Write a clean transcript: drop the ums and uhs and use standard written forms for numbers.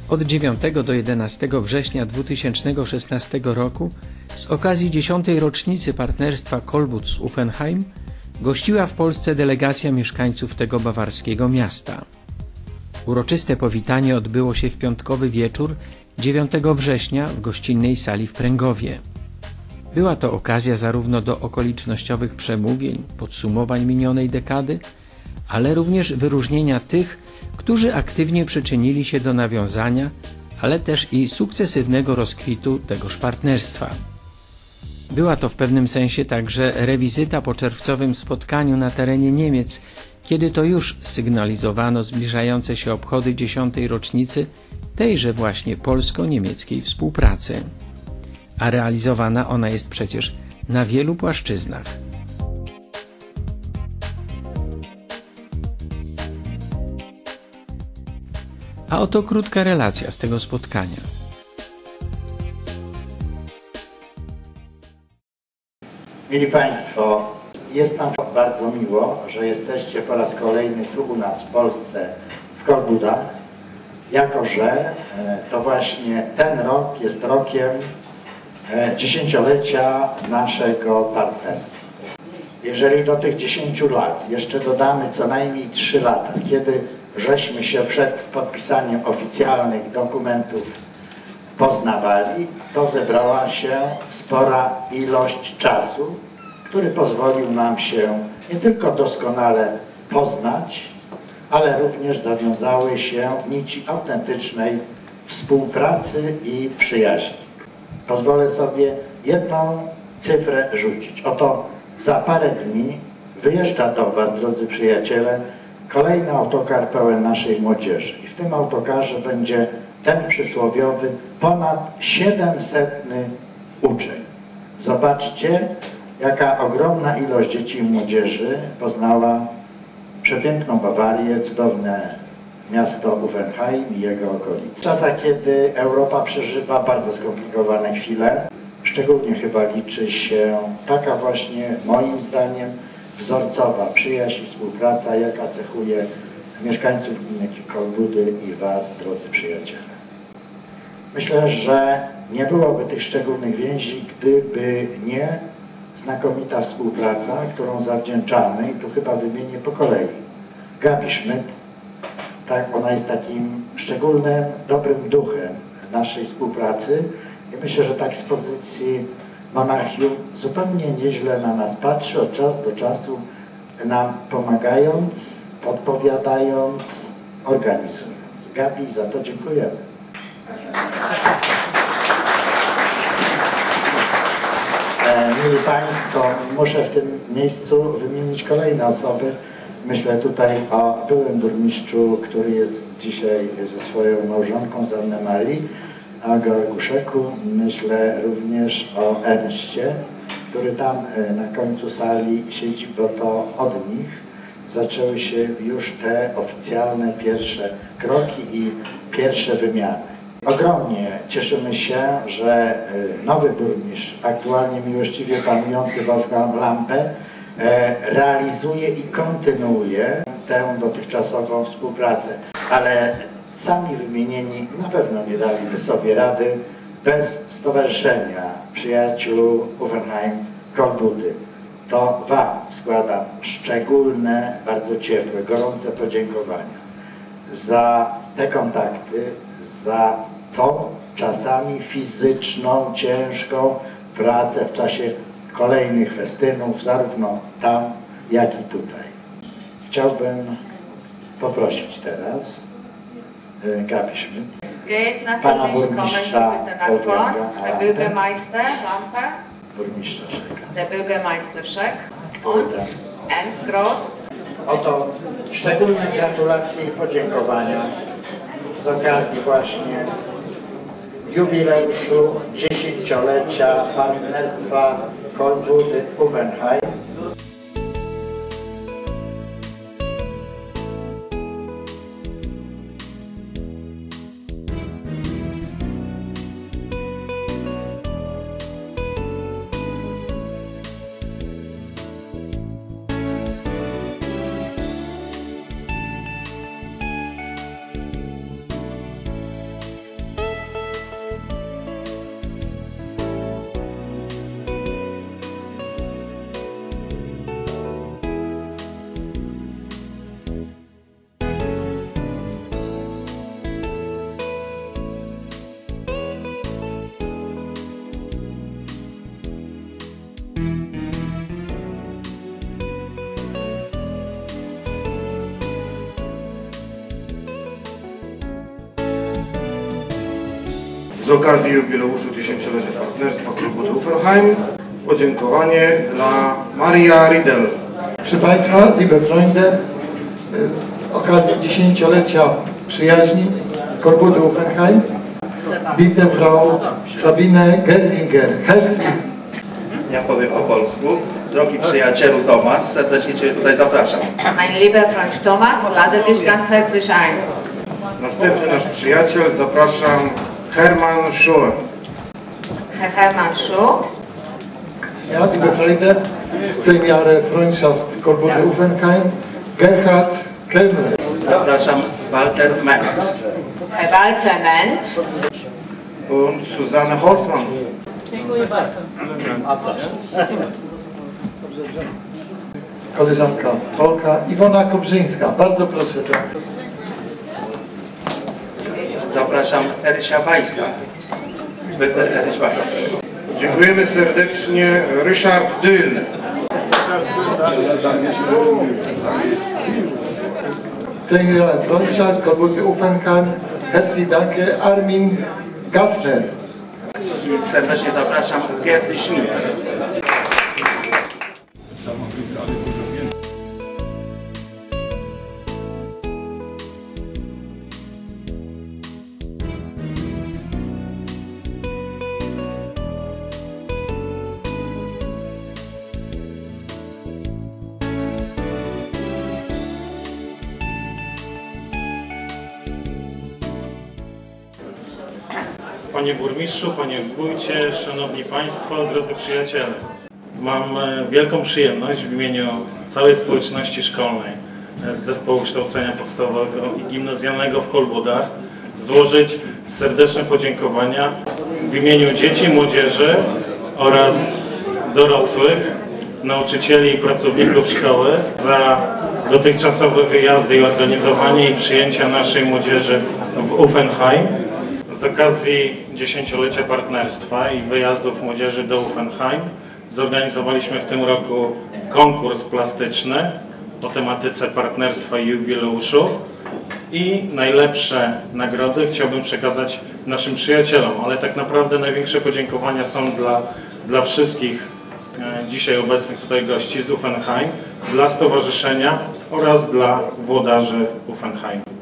Od 9 do 11 września 2016 roku z okazji 10. rocznicy partnerstwa Coldwoods-Uffenheim gościła w Polsce delegacja mieszkańców tego bawarskiego miasta. Uroczyste powitanie odbyło się w piątkowy wieczór 9 września w gościnnej sali w Pręgowie. Była to okazja zarówno do okolicznościowych przemówień, podsumowań minionej dekady, ale również wyróżnienia tych, którzy aktywnie przyczynili się do nawiązania, ale też i sukcesywnego rozkwitu tegoż partnerstwa. Była to w pewnym sensie także rewizyta po czerwcowym spotkaniu na terenie Niemiec, kiedy to już sygnalizowano zbliżające się obchody 10. rocznicy tejże właśnie polsko-niemieckiej współpracy. A realizowana ona jest przecież na wielu płaszczyznach. A oto krótka relacja z tego spotkania. Mili Państwo, jest nam bardzo miło, że jesteście po raz kolejny tu u nas w Polsce, w Coldwoodach, jako że to właśnie ten rok jest rokiem dziesięciolecia naszego partnerstwa. Jeżeli do tych 10 lat jeszcze dodamy co najmniej 3 lata, kiedy żeśmy się przed podpisaniem oficjalnych dokumentów poznawali, to zebrała się spora ilość czasu, który pozwolił nam się nie tylko doskonale poznać, ale również zawiązały się nici autentycznej współpracy i przyjaźni. Pozwolę sobie jedną cyfrę rzucić. Oto za parę dni wyjeżdża do Was, drodzy przyjaciele, kolejny autokar pełen naszej młodzieży. I w tym autokarze będzie ten przysłowiowy ponad 700 uczeń. Zobaczcie, jaka ogromna ilość dzieci i młodzieży poznała przepiękną Bawarię, cudowne miasto Uffenheim i jego okolice. W czasach, kiedy Europa przeżywa bardzo skomplikowane chwile, szczególnie chyba liczy się taka właśnie, moim zdaniem, wzorcowa przyjaźń i współpraca, jaka cechuje mieszkańców gminy Coldwoody i Was, drodzy przyjaciele. Myślę, że nie byłoby tych szczególnych więzi, gdyby nie znakomita współpraca, którą zawdzięczamy, i tu chyba wymienię po kolei. Gabi Schmidt, tak, ona jest takim szczególnym, dobrym duchem naszej współpracy i myślę, że tak z pozycji Monachium zupełnie nieźle na nas patrzy, od czasu do czasu nam pomagając, podpowiadając, organizując. Gabi, za to dziękujemy. Mili Państwo, muszę w tym miejscu wymienić kolejne osoby. Myślę tutaj o byłym burmistrzu, który jest dzisiaj ze swoją małżonką z Anne-Marii, o Georguszeku. Myślę również o Ernście, który tam na końcu sali siedzi, bo to od nich zaczęły się już te oficjalne pierwsze kroki i pierwsze wymiany. Ogromnie cieszymy się, że nowy burmistrz, aktualnie miłościwie panujący Wolfgang Lampe, realizuje i kontynuuje tę dotychczasową współpracę. Ale sami wymienieni na pewno nie daliby sobie rady bez stowarzyszenia przyjaciół Uffenheim Coldwoody. To Wam składam szczególne, bardzo ciepłe, gorące podziękowania za te kontakty, za tą czasami fizyczną, ciężką pracę w czasie kolejnych festynów, zarówno tam, jak i tutaj. Chciałbym poprosić teraz Gabi Schmidt, pana burmistrza Herr Bürgermeister Lampe, burmistrza Szeka, der Bürgermeister Scheck który und tam Ernst Gross. oto szczególne gratulacje i podziękowania z okazji właśnie jubileuszu 10-lecia partnerstwa Coldwoody-Uffenheim. Z okazji jubileuszu 1000-lecia partnerstwa Klubu Uffenheim podziękowanie dla Maria Riedel. Proszę Państwa, liebe Freunde, z okazji 10-lecia przyjaźni Kolbudy Uffenheim, bitte Frau Sabine Gerlinger. Herzlich. Ja powiem po polsku. Drogi przyjacielu Tomasz, serdecznie Cię tutaj zapraszam. Mein lieber Freund Thomas, lade dich ganz herzlich ein. Następny nasz przyjaciel, zapraszam Hermann Schuhe. Herr Hermann Schuh. Ja, liebe Freunde, 10 Jahre Freundschaft Kolbudy Uffenheim, Gerhard Kellner. Zapraszam Walter Menz. Herr Walter Menz. Und Susanne Holzmann. Koleżanka Polka Iwona Kobrzyńska. Bardzo proszę. Zapraszam Erysia Weissa. Peter Erys Weiss. Dziękujemy serdecznie Ryszard Dyl. Zehn Jahre Freundschaft Kolbudy Uffenheim, herzlich danke Armin Gassner. I serdecznie zapraszam Gerd Schmidt. Panie Burmistrzu, Panie Wójcie, Szanowni Państwo, drodzy przyjaciele. Mam wielką przyjemność w imieniu całej społeczności szkolnej z Zespołu Kształcenia Podstawowego i Gimnazjalnego w Kolbudach złożyć serdeczne podziękowania w imieniu dzieci, młodzieży oraz dorosłych, nauczycieli i pracowników szkoły za dotychczasowe wyjazdy i organizowanie i przyjęcia naszej młodzieży w Uffenheim. Z okazji 10-lecia partnerstwa i wyjazdów młodzieży do Uffenheim zorganizowaliśmy w tym roku konkurs plastyczny o tematyce partnerstwa i jubileuszu i najlepsze nagrody chciałbym przekazać naszym przyjacielom, ale tak naprawdę największe podziękowania są dla wszystkich dzisiaj obecnych tutaj gości z Uffenheim, dla stowarzyszenia oraz dla włodarzy Uffenheim.